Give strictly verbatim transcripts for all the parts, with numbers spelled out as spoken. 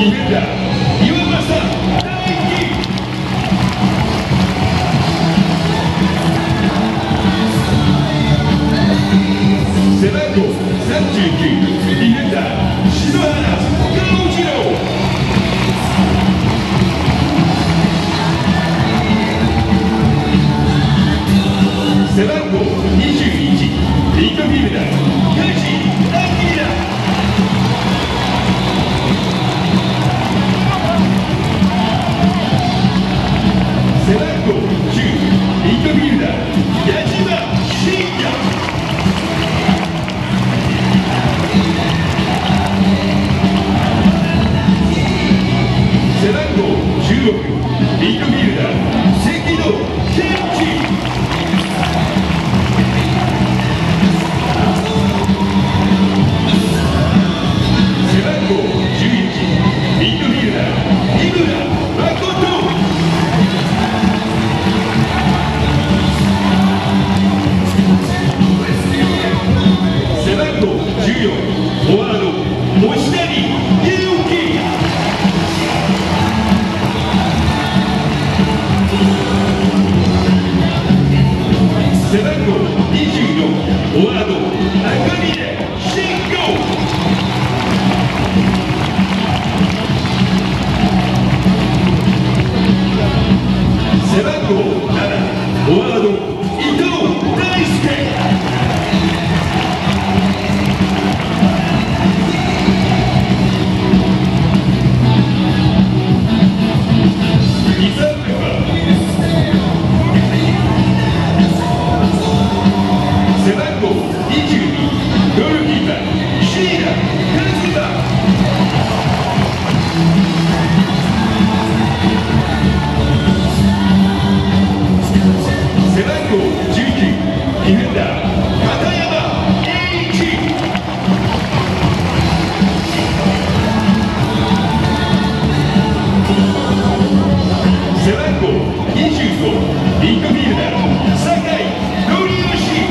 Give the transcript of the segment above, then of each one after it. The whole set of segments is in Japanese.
ディフェンダー岩政大輝。背番号さんじゅうきゅうディフェンダー篠原剛次郎。背番号にじゅういちミッドフィルダー梶明。背番号じゅうミッドフィルダー矢島慎也。背番号じゅうろくミッドフィルダー関野健二。背番号じゅういちミッドフィルダー井村誠。背番号じゅうよんフォワード星谷勇輝。背番号にじゅうよんフォワード中峰慎吾。背番号ななフォワード伊藤大輔。背番号にじゅうにゴールキーパー椎名一馬。背番号じゅうきゅうディフェンダー片山栄一。背番号にじゅうごミッドフィルダー酒井紀義。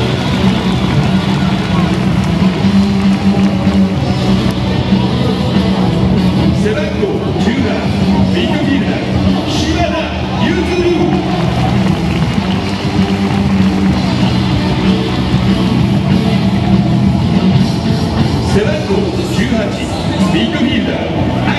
背番号じゅうななミッドフィルダー島田譲。背番号じゅうはちミッドフィルダー